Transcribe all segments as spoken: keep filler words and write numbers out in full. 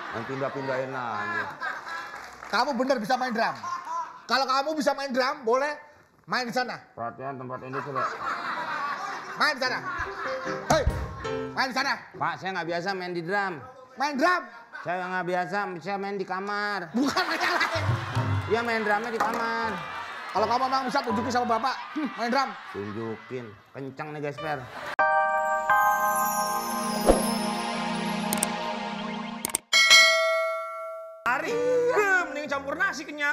Yang pindah-pindahin aja. Kamu bener bisa main drum. Kalau kamu bisa main drum, boleh main di sana. Perhatian tempat ini sudah. Main di sana. Hei, main di sana. Pak, saya nggak biasa main di drum. Main drum. Saya nggak biasa, bisa main di kamar. Bukan main yang lain. Iya main drumnya di kamar. Kalau kamu memang bisa tunjukin sama bapak, main drum. Tunjukin, kencang nih Gesper. Hari, mending campur nasi kenyang.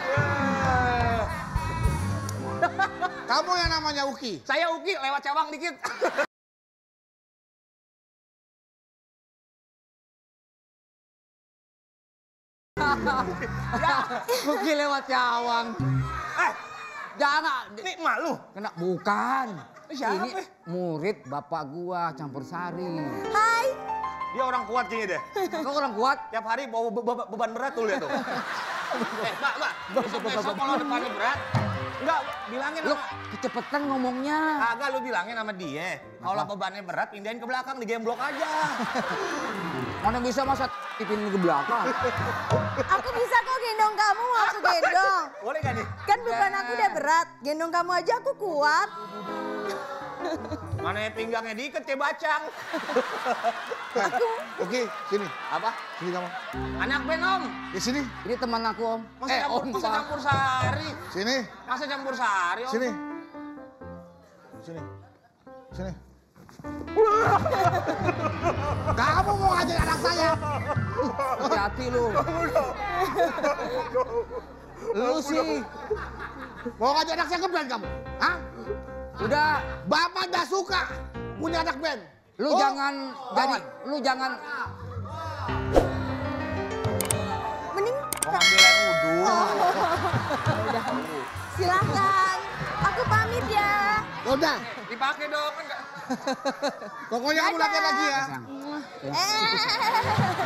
Kamu yang namanya Uki. Saya Uki, lewat cawang dikit. Ya, Uki lewat cawang. Eh, Jangan. ini malu. Kena bukan. Siapa? Ini murid bapak gua Campur Sari. Hai. Dia orang kuat kayaknya deh. Kau orang kuat? Tiap hari bawa be be beban berat tuh lihat tuh. Eh, Mbak, Mbak. Besok-besok kalau depannya berat, enggak bilangin Lu sama... kecepatan ngomongnya. Kagak lu bilangin sama dia. Kalau bebannya berat, pindahin ke belakang, di gemblok aja. Mana bisa masa tipin ke belakang? Aku bisa kok gendong kamu, aku gendong. Boleh gak nih? Kan beban aku udah berat, gendong kamu aja aku kuat. Mana ya pinggangnya diikat kayak bacang. Aku. Uki, sini. Apa? Sini kamu. Anak band om. Di sini. Ini teman aku om. Masa Eh campur, om masa Pak. campur sari. Sini. Masa campur sari om. Sini. Sini. Sini. Kamu mau ngajak anak saya? Hati-hati lu. Lu sih. Mau ngajak anak saya ke band kamu? Hah? Udah. Bapak gak suka punya anak band. Lu Oh, jangan jadi. Lu jangan. Mending. Mau ngambil air wudhu. Udah. Silahkan. Aku pamit ya. Udah, Dipakai dong. Kan nggak- pokoknya kamu latihan lagi ya. Eh.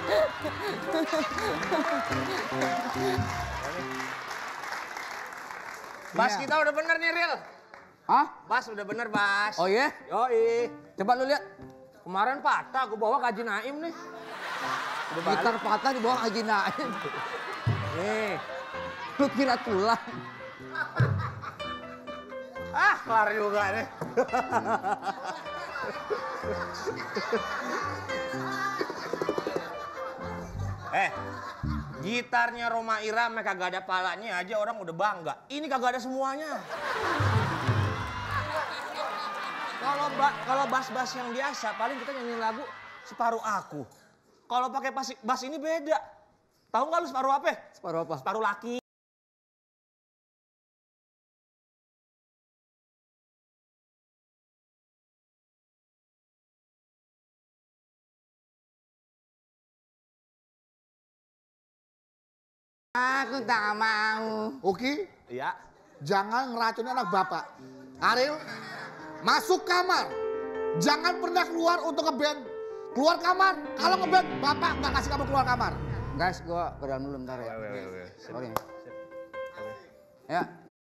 Bas Iya. kita udah bener nih Ril. Hah? Bas udah bener Bas. Oh iya? Yoi. Coba lu lihat. Kemarin patah, gue bawa ke Haji Naim nih. Udah balik. Gitar patah di bawah Haji Naim. Nih. Lu kira tulang. Ah, kelar juga nih. eh, gitarnya Roma Irama kagak ada palanya aja orang udah bangga. Ini kagak ada semuanya. Kalau ba kalau bass-bass yang biasa, paling kita nyanyi lagu Separuh Aku. Kalau pakai bass, bass ini beda. Tahu nggak lu separuh apa? Separuh apa? Separuh laki. Aku tak mau. Uki, Iya. jangan ngeracunin anak bapak. Ariel, masuk kamar. Jangan pernah keluar untuk ngeband. Keluar kamar. Kalau ngeband, bapak nggak kasih kamu keluar kamar. Guys, gua ke dalam dulu bentar ya. Sorry. Ya.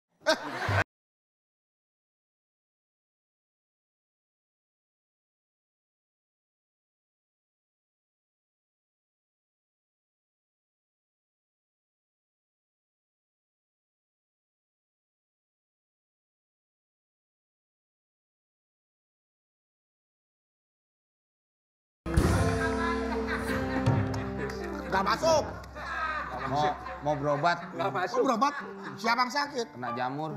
Nggak masuk. Mau mau berobat, Kamu berobat. Siapa yang sakit? kena jamur.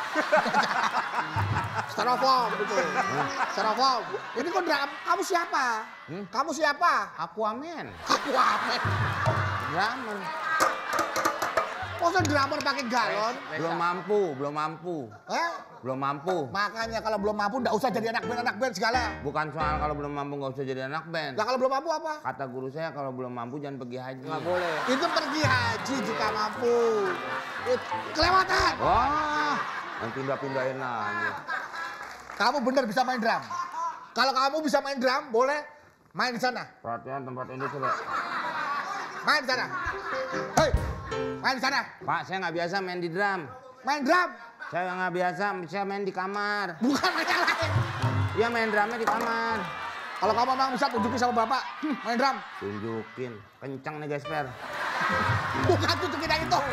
Styrofoam itu. Styrofoam. Ini kok drum. Kamu siapa? Hmm? Kamu siapa? Aquaman, Aku apa? drummer. Masa drummer pakai galon? Belum mampu, belum mampu, Eh? belum mampu. Makanya kalau belum mampu nggak usah jadi anak band anak band segala. Bukan soal kalau belum mampu nggak usah jadi anak band. Lah kalau belum mampu apa? Kata guru saya kalau belum mampu jangan pergi haji. Nggak boleh. Itu pergi haji jika mampu. It- Kelewatan. Wah, yang pindah-pindahin aja. Kamu bener bisa main drum. Kalau kamu bisa main drum, boleh main di sana. Perhatian tempat ini sudah. Main di sana. Hei, main di sana. Pak, saya nggak biasa main di drum. Main drum. Saya nggak biasa, bisa main di kamar. Bukan main yang lain. Iya main drumnya di kamar. Kalau kamu memang bisa tunjukin sama bapak, main drum. Tunjukin. Kencang nih gesper. Bukan tunjukin yang itu.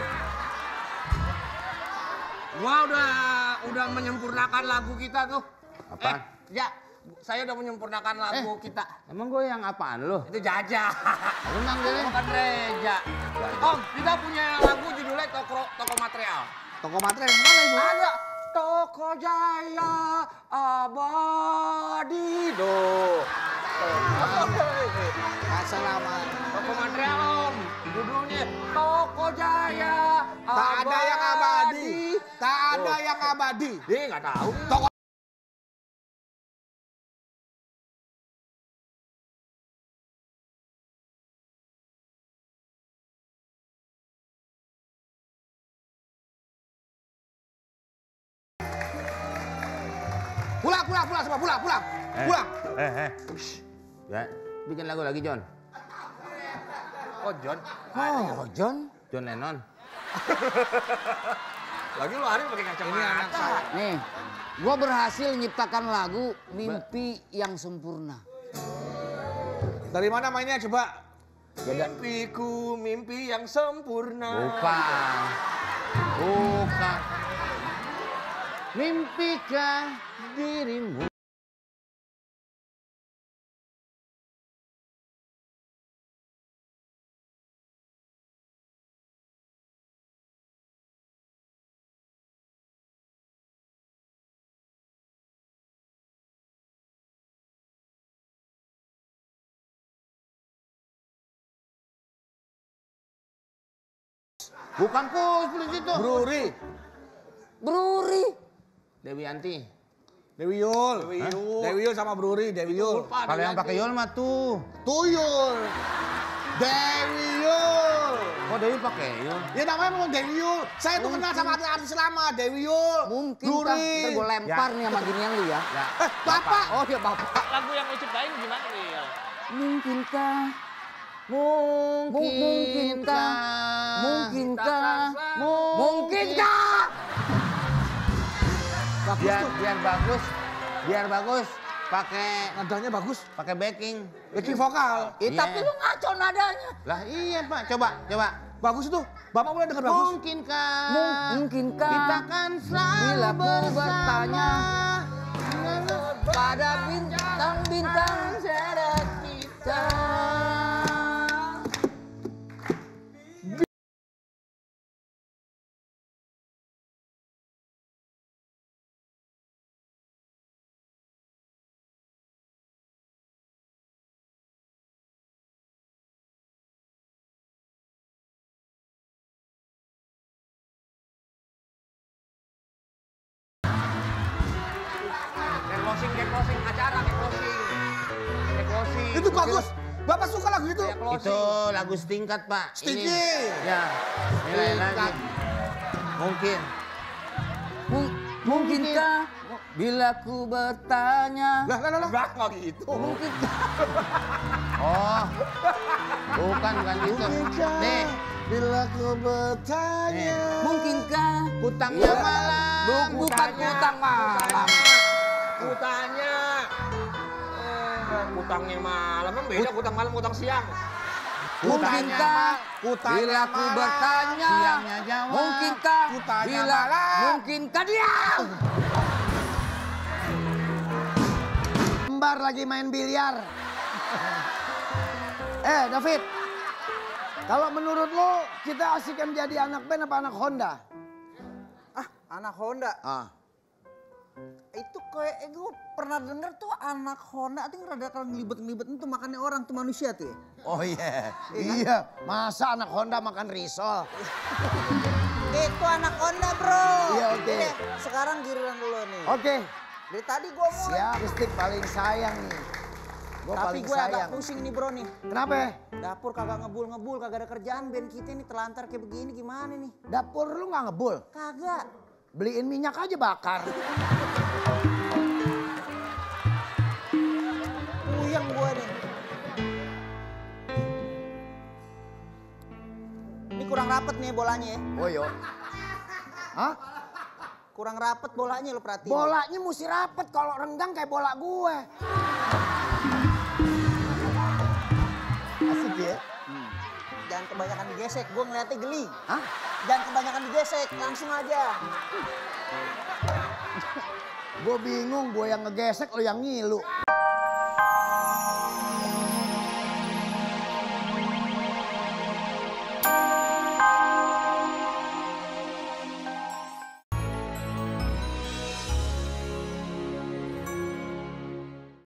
Gua udah udah menyempurnakan lagu kita tuh. Apa? Eh, ya, saya udah menyempurnakan lagu kita. Emang gue yang apaan lo? Itu Jaja. Lu manggilnya? Bukan Reja. Om, kita punya lagu judulnya Toko Toko Material. Toko material yang mana itu? Ada Toko Jaya Abadi do. Assalamualaikum. Toko Material Om, judulnya Toko Jaya Abadi. Tak ada yang abadi. Tak ada yang abadi. Dia nggak tahu. Toko Pulang, pulang, pulang semua, pulang, pulang, Eh, pulang. Eh, eh. Ya, bikin lagu lagi John. Oh John, Oh, John. John Lennon. lagi lu hari pakai kacamata. Ini anak saya. Nih, gua berhasil nyiptakan lagu Mimpi yang Sempurna. Dari mana mainnya coba? Mimpiku, mimpi yang sempurna. Bukan. Bukan. Mimpikah dirimu? Bukan Pus, di situ. Bruri, Bruri. Dewi Yanti. Dewi Yul. Dewi Yul. Dewi Yul sama Bruri, Dewi Yul. Lupa, Kalau ada yang pakai lagi. Yul mah tuh. Tuyul. Dewi Yul. Kok Dewi pakai Yul? Ya namanya memang Dewi Yul. Saya tuh kenal sama artis lama, Dewi Yul. Mungkin Bruri. kan ntar gua lempar nih sama ginian lu ya. Ya. Eh, Bapak. Oh ya bapak. Lagu yang lu ciptain gimana Wil? Mungkinkah? Mungkin. Mungkinkah? Mungkinkah? Mungkin. Mungkinkah? Biar biar bagus. Biar bagus. Pakai Nadanya bagus. pakai backing. Backing vokal. Eh, Iya. tapi lu ngaco nadanya. Lah iya Pak, coba coba. Bagus itu. Bapak mulai dengar bagus. Mungkinkah? Mung- mungkinkah Kita kan selalu bila ku bersama. bertanya pada bintang-bintang sedat kita. Kayak closing, kayak closing acara, kayak closing. Kayak closing. Itu bagus. Bapak suka lagu itu. Kayak closing. Itu lagu setingkat Pak. Stinky. Ini. Ya. Nilai lagi. Mungkin. Mung- Mungkinkah bila ku bertanya Lah, lah, lah, lah. Enggak, nggak gitu. mungkinkah Oh. Bukan bukan gitu. Nih, Bila ku bertanya. mungkinkah hutangnya Iya. malam. Bu- bukan utang malam. Kutanya. Eh, kutangnya malam. Emang beda kutang malam, kutang siang. Mungkinkah Kutanya bila ku malam, bertanya siangnya jawab. mungkinkah Kutanya bila malam. mungkinkah diam. Kembar lagi main biliar. Eh, David. Kalau menurut lo, kita asik menjadi anak band apa anak Honda? Ah, anak Honda. Ah. Itu kayak eh, gue pernah denger tuh anak Honda itu rada kalau ngelibet-ngelibet itu makannya orang tuh manusia tuh ya. Oh iya. Iya. Masa anak Honda makan risol? Itu anak Honda, Bro. Iya, oke. Ini, sekarang giliran dulu nih. Oke. Dari tadi gue mau. Siap. Listrik paling sayang nih. Gue Tapi paling gue agak sayang. pusing nih, Bro nih. Kenapa? Dapur kagak ngebul-ngebul, kagak ada kerjaan band kita nih telantar kayak begini gimana nih? Dapur lu nggak ngebul? Kagak. Beliin minyak aja bakar. Puyeng gue nih. Ini kurang rapet nih bolanya ya. Oh yo. Hah? Kurang rapet bolanya lo perhatiin. Bolanya mesti rapet, kalau renggang kayak bola gue. gitu ya. Jangan kebanyakan digesek, gue ngeliatnya geli. Hah? Jangan kebanyakan digesek, langsung aja. Gue bingung, gue yang ngegesek, lo yang ngilu.